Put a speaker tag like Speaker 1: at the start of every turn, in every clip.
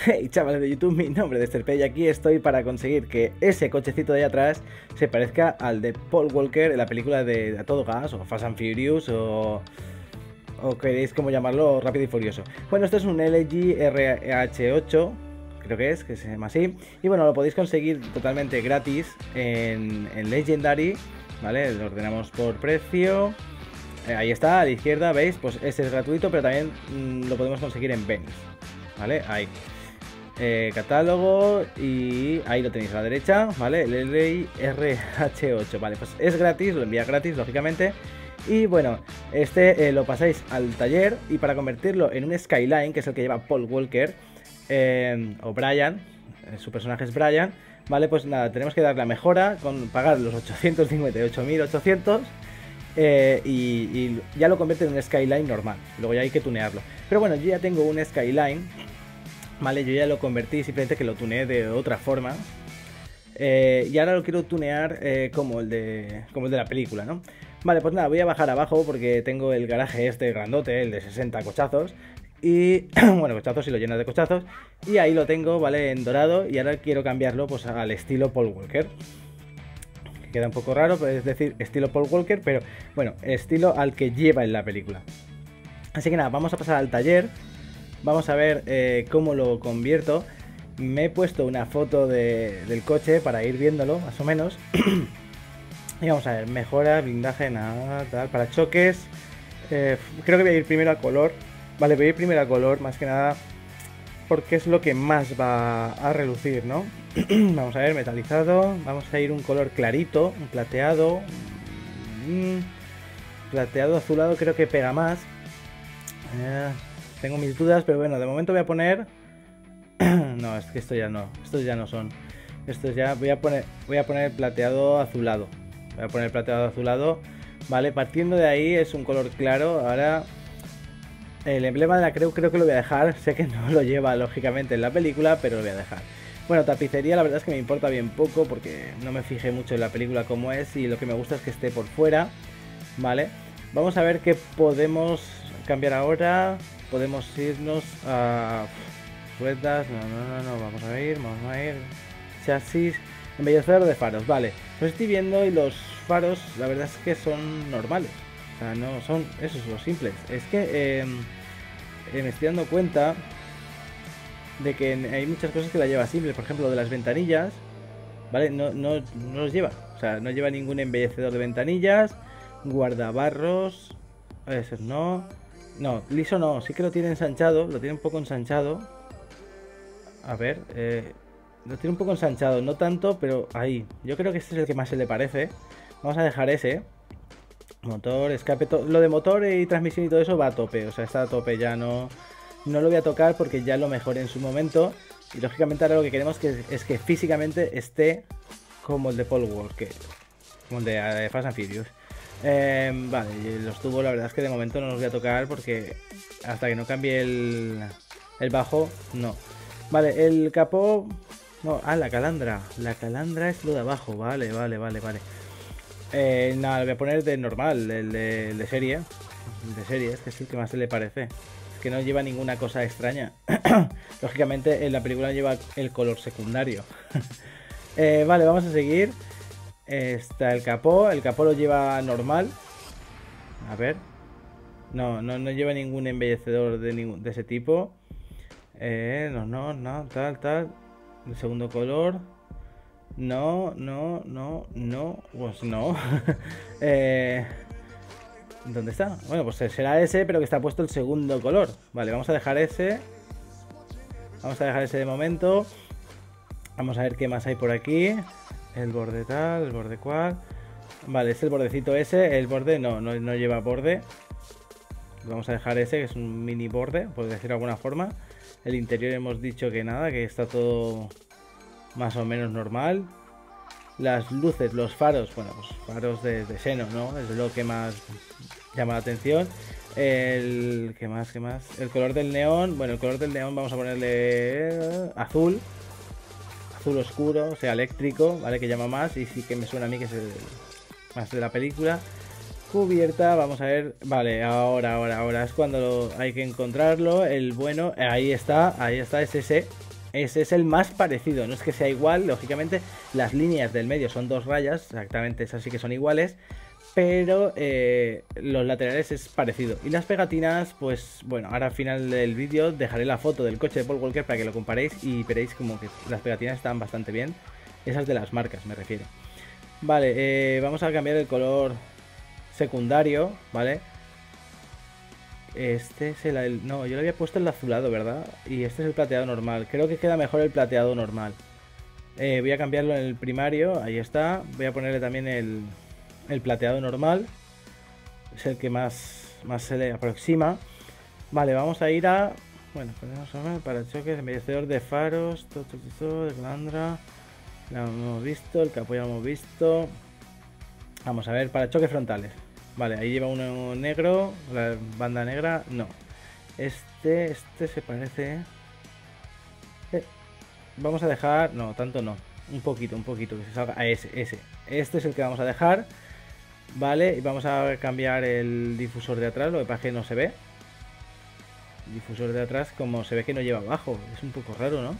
Speaker 1: Hey chavales de YouTube, mi nombre es Serpe y aquí estoy para conseguir que ese cochecito de ahí atrás se parezca al de Paul Walker en la película de A Todo Gas o Fast and Furious o queréis como llamarlo, Rápido y Furioso. Bueno, esto es un LG RH8, creo que se llama así, y bueno, lo podéis conseguir totalmente gratis en Legendary, ¿vale? Lo ordenamos por precio. Ahí está, a la izquierda, ¿veis? Pues ese es gratuito, pero también lo podemos conseguir en Venice, ¿vale? Ahí. Catálogo y ahí lo tenéis a la derecha, ¿vale? El RH8, vale, pues es gratis, lo envía gratis, lógicamente. Y bueno, lo pasáis al taller y para convertirlo en un Skyline, que es el que lleva Paul Walker, o Brian, su personaje es Brian, ¿vale? Pues nada, tenemos que dar la mejora con pagar los 858.800 y ya lo convierte en un Skyline normal. Luego ya hay que tunearlo. Pero bueno, yo ya tengo un Skyline, ¿vale? Yo ya lo convertí, simplemente que lo tuneé de otra forma. Y ahora lo quiero tunear como el de la película, ¿no? Vale, pues nada, voy a bajar abajo porque tengo el garaje este grandote, el de 60 cochazos. Y bueno, cochazos y lo lleno de cochazos. Y ahí lo tengo, ¿vale? En dorado. Y ahora quiero cambiarlo pues al estilo Paul Walker. Queda un poco raro, pero es decir, estilo Paul Walker, pero bueno, estilo al que lleva en la película. Así que nada, vamos a pasar al taller. Vamos a ver cómo lo convierto. Me he puesto una foto del coche para ir viéndolo, más o menos. Y vamos a ver, mejora, blindaje, nada, tal, para choques. Creo que voy a ir primero a color. Vale, voy a ir primero a color, más que nada, porque es lo que más va a relucir, ¿no? Vamos a ver, metalizado. Vamos a ir un color clarito, un plateado. Plateado azulado creo que pega más. Tengo mis dudas, pero bueno, de momento voy a poner... No, es que esto ya no son. Estos ya voy a poner plateado azulado. Voy a poner plateado azulado. Vale, partiendo de ahí es un color claro. Ahora el emblema de la creo que lo voy a dejar. Sé que no lo lleva lógicamente en la película, pero lo voy a dejar. Bueno, tapicería la verdad es que me importa bien poco porque no me fijé mucho en la película cómo es y lo que me gusta es que esté por fuera. Vale, vamos a ver qué podemos cambiar ahora. Podemos irnos a ruedas, no, vamos a ir. Chasis, embellecedor de faros, vale. Los estoy viendo y los faros, la verdad es que son normales. O sea, no son esos los simples. Es que me estoy dando cuenta de que hay muchas cosas que la lleva simple. Por ejemplo, de las ventanillas, ¿vale? No los lleva. O sea, no lleva ningún embellecedor de ventanillas. Guardabarros, esos no. No, liso no, sí que lo tiene ensanchado, lo tiene un poco ensanchado. A ver, lo tiene un poco ensanchado, no tanto, pero ahí. Yo creo que este es el que más se le parece. Vamos a dejar ese. Motor, escape, lo de motor y transmisión y todo eso va a tope, o sea, está a tope, ya no lo voy a tocar porque ya lo mejoré en su momento. Y lógicamente ahora lo que queremos es que físicamente esté como el de Paul Walker, como el de Fast and Furious. Vale, y los tubos la verdad es que de momento no los voy a tocar porque hasta que no cambie el bajo, no. Vale, el capó... No, la calandra. La calandra es lo de abajo, vale. Nada, lo voy a poner de normal, el de serie. El de serie, es que es el que más se le parece. Es que no lleva ninguna cosa extraña. Lógicamente en la película lleva el color secundario. Vale, vamos a seguir. Está el capó lo lleva normal. A ver. No lleva ningún embellecedor de ese tipo. No, tal. El segundo color. No. Pues no. ¿Dónde está? Bueno, pues será ese, pero que está puesto el segundo color. Vale, vamos a dejar ese. Vamos a dejar ese de momento. Vamos a ver qué más hay por aquí. El borde tal, el borde cual. Vale, es el bordecito ese. El borde no lleva borde. Vamos a dejar ese, que es un mini borde, por decirlo de alguna forma. El interior hemos dicho que nada, que está todo más o menos normal. Las luces, los faros, bueno, pues faros de seno, ¿no? Es lo que más llama la atención. ¿Qué más? El color del neón, bueno, el color del neón vamos a ponerle azul. Azul oscuro, o sea, eléctrico, ¿vale? Que llama más y sí que me suena a mí que es el más de la película. Cubierta, vamos a ver, vale, ahora es cuando hay que encontrarlo, el bueno, ahí está, es ese, ese es el más parecido. No es que sea igual, lógicamente las líneas del medio son 2 rayas, exactamente esas sí que son iguales, pero los laterales es parecido. Y las pegatinas, pues bueno, ahora al final del vídeo dejaré la foto del coche de Paul Walker para que lo comparéis y veréis como que las pegatinas están bastante bien. Esas de las marcas me refiero. Vale, vamos a cambiar el color secundario, ¿vale? Este es no, yo le había puesto el azulado, ¿verdad? Y este es el plateado normal. Creo que queda mejor el plateado normal. Voy a cambiarlo en el primario, ahí está. Voy a ponerle también el plateado normal. Es el que más se le aproxima. Vale, vamos a ir a... Bueno, parachoques, embellecedor de faros, todo, de calandra. Lo hemos visto, el capó ya lo hemos visto. Vamos a ver, parachoques frontales. Vale, ahí lleva uno negro, la banda negra, no. Este se parece... vamos a dejar... No, tanto no. Un poquito, que se salga a ese. Este es el que vamos a dejar. Vale, y vamos a cambiar el difusor de atrás, lo que pasa es que no se ve. Difusor de atrás, como se ve que no lleva abajo, es un poco raro, ¿no?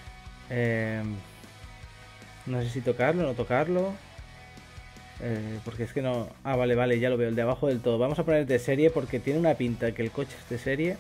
Speaker 1: No sé si tocarlo o no tocarlo. Porque es que no... Ah, vale, ya lo veo, el de abajo del todo. Vamos a poner de serie porque tiene una pinta que el coche es de serie.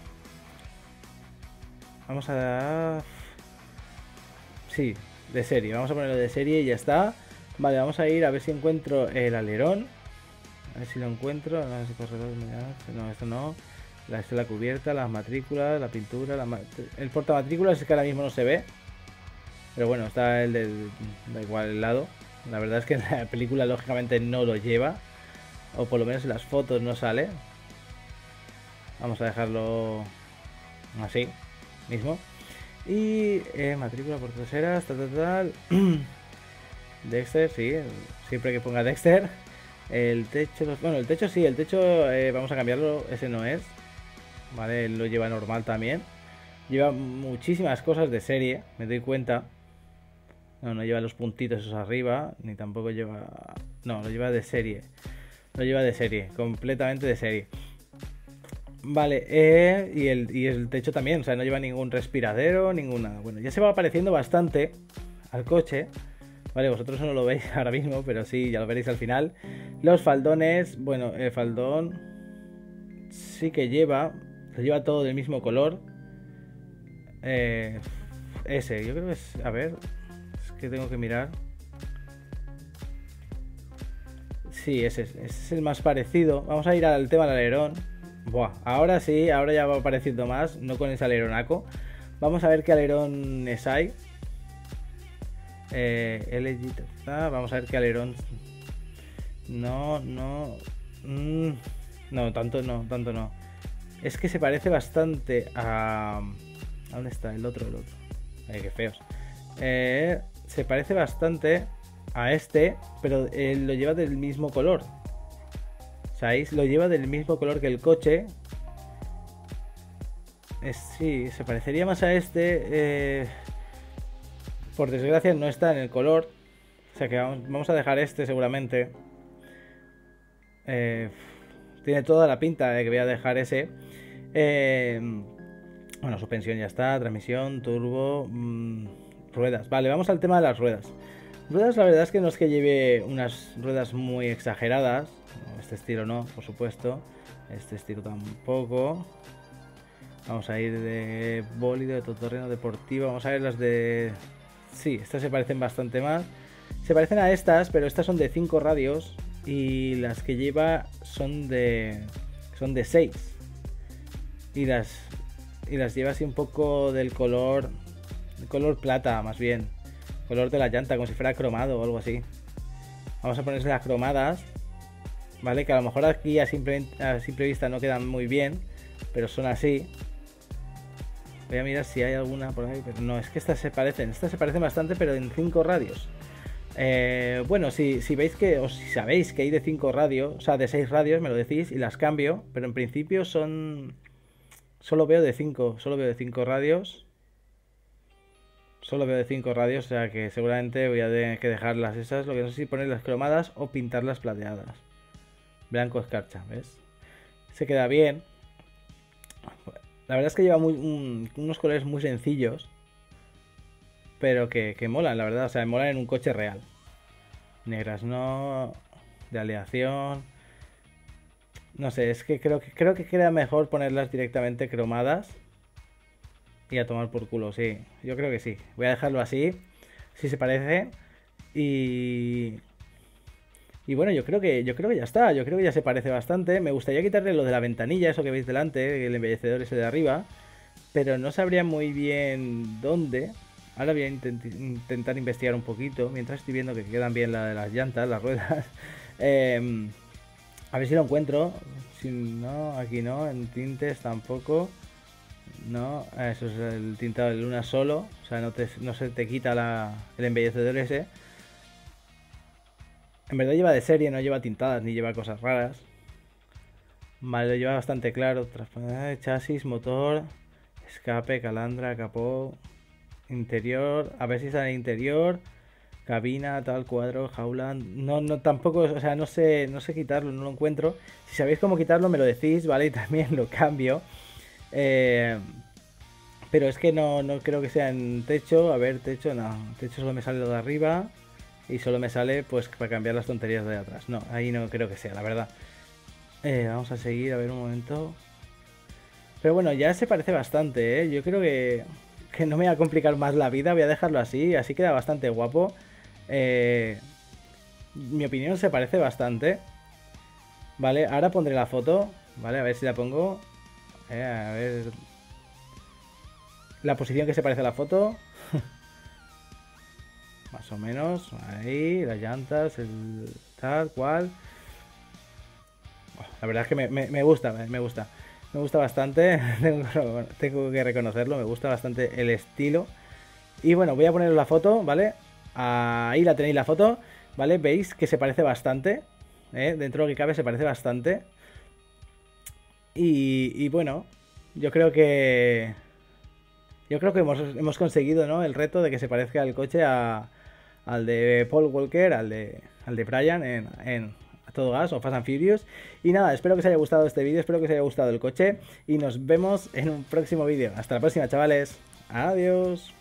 Speaker 1: Vamos a... Sí, de serie. Vamos a ponerlo de serie y ya está. Vale, vamos a ir a ver si encuentro el alerón. A ver si lo encuentro. No, ese corredor, no, esto no. Esta es la cubierta, las matrículas, la pintura, el portamatrículas es que ahora mismo no se ve. Pero bueno, está el del... Da igual el lado. La verdad es que en la película lógicamente no lo lleva. O por lo menos en las fotos no sale. Vamos a dejarlo así mismo. Y matrícula por traseras, tal. Dexter, sí. Siempre que ponga Dexter. El techo, bueno, el techo sí, el techo vamos a cambiarlo. Ese no es. Vale, él lo lleva normal también. Lleva muchísimas cosas de serie, me doy cuenta. No lleva los puntitos esos arriba, ni tampoco lleva... No, lo lleva de serie. Lo lleva de serie, completamente de serie. Vale, y el techo también, o sea, no lleva ningún respiradero, ninguna... Bueno, ya se va pareciendo bastante al coche. Vale, vosotros no lo veis ahora mismo, pero sí, ya lo veréis al final. Los faldones, bueno, el faldón sí que lleva... Lo lleva todo del mismo color. Ese, yo creo que es... A ver... que tengo que mirar. Sí, ese es el más parecido. Vamos a ir al tema del alerón. Buah, ahora sí, ahora ya va apareciendo más. No con ese aleronaco. Vamos a ver qué alerones hay. LG, vamos a ver qué alerón. No. No, tanto no. Es que se parece bastante a... ¿Dónde está? El otro. Qué feos. Se parece bastante a este, pero lo lleva del mismo color. ¿Sabéis? Lo lleva del mismo color que el coche. Sí, se parecería más a este. Por desgracia no está en el color. O sea que vamos a dejar este seguramente. Tiene toda la pinta de que voy a dejar ese. Bueno, suspensión ya está, transmisión, turbo... ruedas, vale, vamos al tema de las ruedas. Ruedas, la verdad es que no es que lleve unas ruedas muy exageradas. Este estilo no, por supuesto. Este estilo tampoco. Vamos a ir de bólido, de todoterreno, deportivo. Vamos a ver las de... Sí, estas se parecen bastante más. Se parecen a estas, pero estas son de 5 radios. Y las que lleva son de 6. Y las lleva así un poco del color... El color plata, más bien. Color de la llanta, como si fuera cromado o algo así. Vamos a ponerse las cromadas. Vale, que a lo mejor aquí a simple vista no quedan muy bien. Pero son así. Voy a mirar si hay alguna por ahí. Pero no, es que estas se parecen. Estas se parecen bastante, pero en 5 radios. Bueno, si veis que... O si sabéis que hay de 5 radios. O sea, de 6 radios, me lo decís y las cambio. Pero en principio son... Solo veo de 5 radios. Solo veo de 5 radios, o sea que seguramente voy a tener que dejarlas esas. Lo que no sé si ponerlas cromadas o pintarlas plateadas. Blanco escarcha, ¿ves? Se queda bien. La verdad es que lleva unos colores muy sencillos. pero que molan, la verdad. O sea, molan en un coche real. Negras no, de aleación. No sé, es que creo que queda mejor ponerlas directamente cromadas. Y a tomar por culo, sí. Yo creo que sí. Voy a dejarlo así. Si se parece. Y... Y bueno, yo creo que ya está. Yo creo que ya se parece bastante. Me gustaría quitarle lo de la ventanilla, eso que veis delante, el embellecedor ese de arriba. Pero no sabría muy bien dónde. Ahora voy a intentar investigar un poquito. Mientras estoy viendo que quedan bien la de las llantas, las ruedas. A ver si lo encuentro. Si no, aquí no. En tintes tampoco. No, eso es el tintado de luna solo. O sea, no se te quita el embellecedor ese. En verdad lleva de serie, no lleva tintadas ni lleva cosas raras. Vale, lo lleva bastante claro. Chasis, motor, escape, calandra, capó, interior. A ver si sale interior. Cabina, tal, cuadro, jaula. No, no, tampoco, o sea, no sé quitarlo, no lo encuentro. Si sabéis cómo quitarlo, me lo decís, ¿vale? Y también lo cambio. Pero es que no creo que sea en techo. A ver, techo, no. Techo solo me sale lo de arriba. Y solo me sale pues para cambiar las tonterías de atrás. No, ahí no creo que sea, la verdad. Vamos a seguir, a ver un momento. Pero bueno, ya se parece bastante, ¿eh? Yo creo que no me voy a complicar más la vida. Voy a dejarlo así, así queda bastante guapo. Mi opinión se parece bastante. Vale, ahora pondré la foto. Vale, a ver si la pongo. A ver... La posición que se parece a la foto. Más o menos. Ahí, las llantas, el tal cual. La verdad es que me gusta, me gusta. Me gusta bastante. Tengo que reconocerlo. Me gusta bastante el estilo. Y bueno, voy a poneros la foto, ¿vale? Ahí la tenéis la foto, ¿vale? Veis que se parece bastante. Dentro de lo que cabe se parece bastante. Y bueno, yo creo que... hemos conseguido, ¿no? El reto de que se parezca el coche al de Paul Walker, al de Brian en A Todo Gas o Fast and Furious. Y nada, espero que os haya gustado este vídeo, espero que os haya gustado el coche. Y nos vemos en un próximo vídeo. Hasta la próxima, chavales. Adiós.